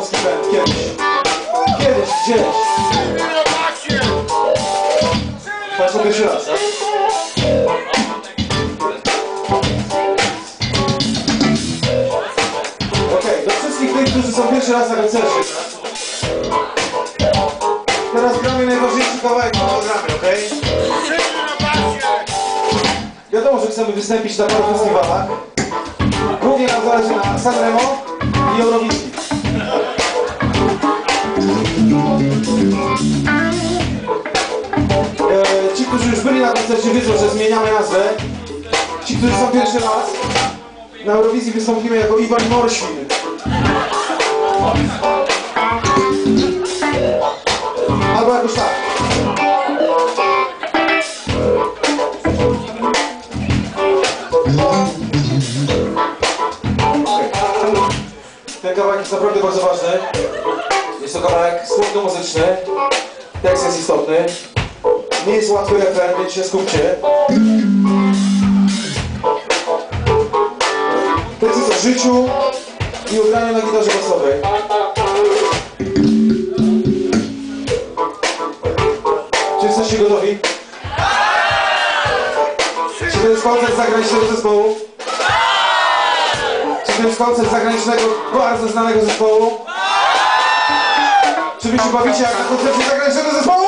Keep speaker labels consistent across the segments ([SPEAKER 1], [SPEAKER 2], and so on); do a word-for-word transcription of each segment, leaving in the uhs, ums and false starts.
[SPEAKER 1] polski band kiedyś. Kiedyś, gdzieś. Państwo pierwszy raz, tak? Okej, okay, do wszystkich tych, którzy są pierwszy raz na koncercie. Teraz gramy najważniejszy kawałek w programie, okej? Okay? Wiadomo, że chcemy wystąpić na paru festiwalach. Głównie nam zależy na Sanremo i Eurowizji. E, ci, którzy już byli na koncercie, wiedzą, że zmieniamy nazwę. Ci, którzy są pierwszy raz, na Eurowizji wystąpimy jako Iwan Morświn. Albo jakoś tak. Ten kawałek jest naprawdę bardzo ważny. Jest to kawałek słowno-muzyczny. Tekst jest istotny. Nie jest łatwy refren, więc się skupcie. Tekst jest o życiu i o graniu na gitarze basowej. Czy jesteście gotowi? Czy to jest koncert zagranicznego zespołu? Czy to jest koncert zagranicznego, bardzo znanego zespołu? Czy wy się bawicie jak na koncercie zagranicznego zespołu?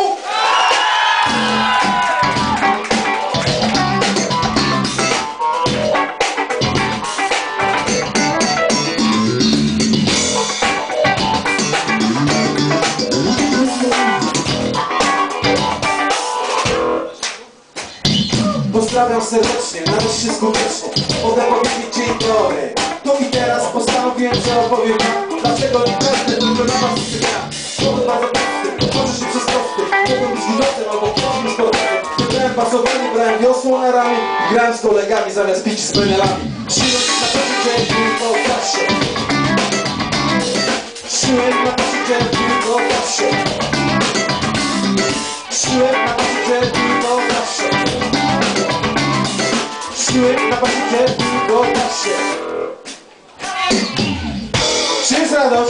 [SPEAKER 1] Pozdrawiam serdecznie, nawet się skutecznie. Mogę powiedzieć dzień dobry. Tu i teraz postanowiłem, że opowiem wam, dlaczego nie będę tylko na was czekał. Słowo bardzo prosty, tworzy się przez prosty. Mogłem być widocznym albo prostym sportowym. Grałem basowanie, brałem wiosło na ramię i grałem z kolegami zamiast pić z menelami. Siłem na to życie tylko zawsze. Siłem na to życie tylko zawsze. Siłem na to życie tylko zawsze. Siłem na pasie tylko zawsze. Czy jest radość?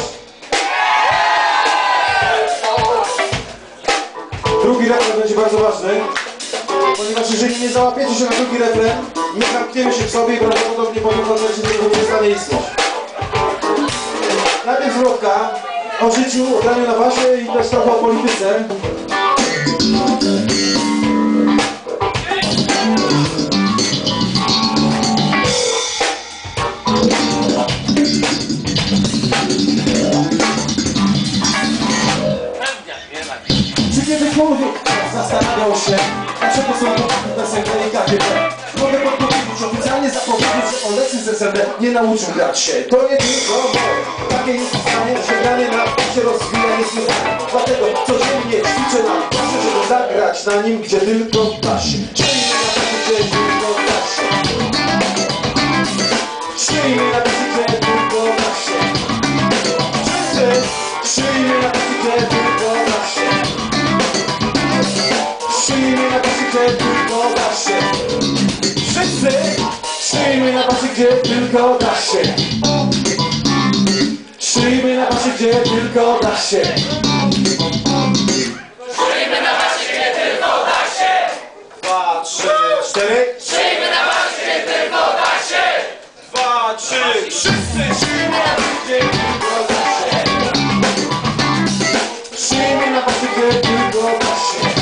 [SPEAKER 1] Drugi refren będzie bardzo ważny, ponieważ jeżeli nie załapiecie się na drugi refren, nie zamkniemy się w sobie i prawdopodobnie po tym koncercie tego przestanie istnieć. Najpierw zwrotka o życiu, o graniu na basie i też trochę o polityce. Człowiek zastanawiał się, dlaczego są to S N D i K G B. Mogę podpowiedzieć, oficjalnie zapowiedzieć, że Oleksy z S N D nie nauczył grać się. To nie tylko moje, takie jest stanie, że granie na się rozwija niesłychanie. Dlatego codziennie ćwiczę na basie, żeby zagrać na nim, gdzie tylko da się. Przyjmij na basie, gdzie tylko da się. Przyjmij na basie, gdzie tylko da się. Wszyscy przyjmij na basie, gdzie tylko da się. Przyjmij na basie, gdzie tylko da się. Wszyscy przyjmij na basie, gdzie tylko da się. Przyjmij na basie, gdzie tylko da się.
[SPEAKER 2] Przyjmij na basie, gdzie tylko da się.
[SPEAKER 1] Dwa, trzy, cztery.
[SPEAKER 2] Przyjmij na basie, gdzie tylko da się.
[SPEAKER 1] Dwa, trzy, wszyscy przyjmij na basie, gdzie tylko da się. Przyjmij na basie, gdzie tylko da się.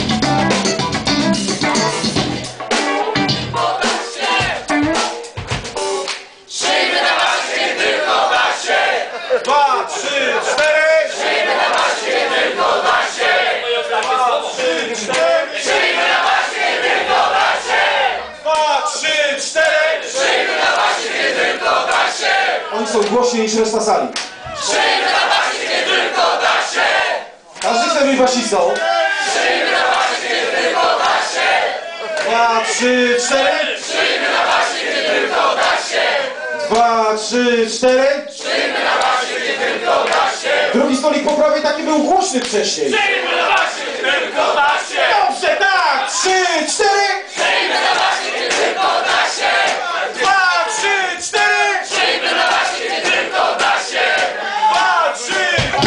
[SPEAKER 1] Dwa, trzy, cztery!
[SPEAKER 2] Przyjmij na basie, gdzie tylko da się.
[SPEAKER 1] Dwa, trzy, cztery!
[SPEAKER 2] Przyjmij na basie, gdzie tylko da się.
[SPEAKER 1] Dwa, trzy, cztery!
[SPEAKER 2] Przyjmij na basie, gdzie tylko da się.
[SPEAKER 1] Oni są głośniej niż reszta sali.
[SPEAKER 2] Przyjmij na basie, gdzie tylko da się.
[SPEAKER 1] Każdy chce być basistą.
[SPEAKER 2] Przyjmij na basie, gdzie tylko da się.
[SPEAKER 1] Dwa, trzy, cztery!
[SPEAKER 2] Przyjmij na basie, gdzie tylko da się.
[SPEAKER 1] Dwa, trzy, cztery!
[SPEAKER 2] Przyjmij na basie, gdzie tylko da się.
[SPEAKER 1] Drugi stolik po prawej taki był głośny wcześniej.
[SPEAKER 2] Przyjmij na basie, gdzie tylko da się.
[SPEAKER 1] Dobrze, tak! Trzy, cztery!
[SPEAKER 2] Przyjmij na basie, gdzie tylko da się.
[SPEAKER 1] Dwa, trzy, cztery!
[SPEAKER 2] Przyjmij na basie, gdzie tylko da się.
[SPEAKER 1] Dwa, trzy,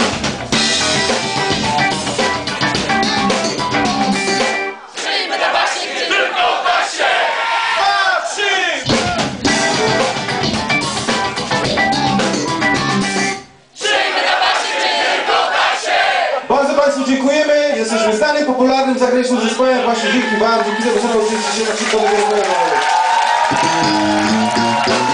[SPEAKER 1] jesteśmy znanym, popularnym, zagranicznym zespołem. Właśnie dzięki wam, dzięki temu, że nauczyliście się naszych kolegów.